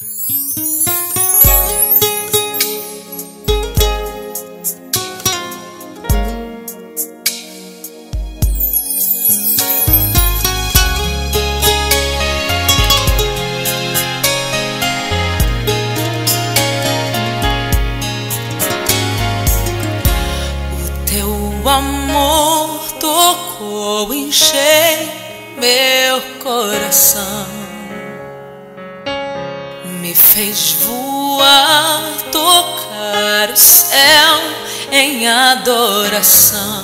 O amor tocou em cheio meu coração, me fez voar, tocar o céu em adoração.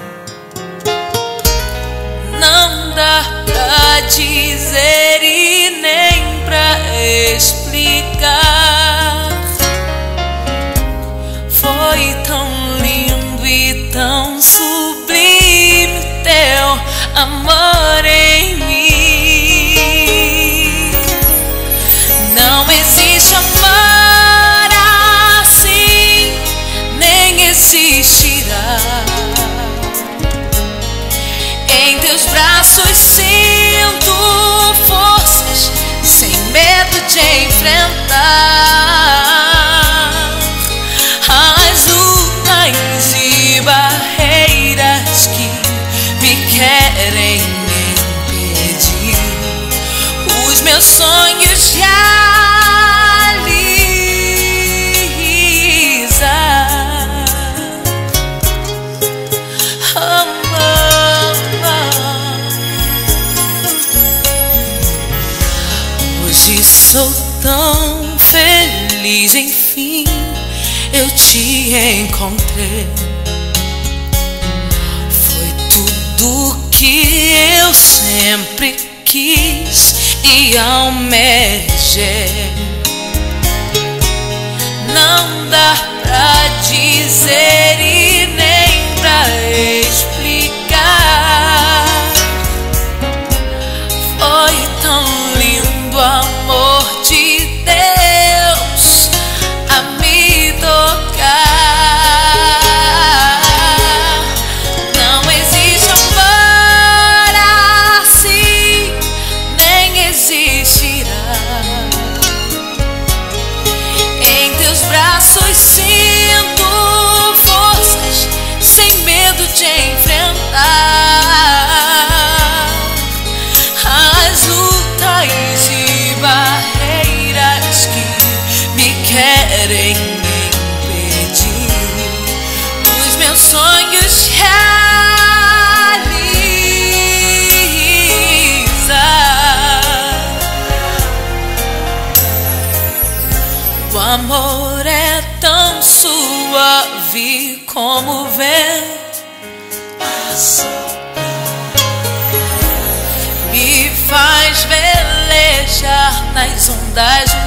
Não dá pra dizer e nem pra explicar. Foi tão lindo e tão sublime teu amor em mim. Não existe amor assim, nem existirá. Em teus braços sinto forças, sem medo de enfrentar as lutas e barreiras que me querem impedir os meus sonhos realizar. Hoje sou tão feliz, enfim eu te encontrei. Foi tudo que eu sempre quis e almejei. Não dá pra dizer e nem pra explicar. Foi tão lindo o amor de Deus a me tocar. Não existe amor assim, nem existirá. Em teus braços sinto forças, sem medo de enfrentar as lutas e barreiras que me querem impedir os meus sonhos realizar. O amor é tão suave como o vento, me faz velejar nas ondas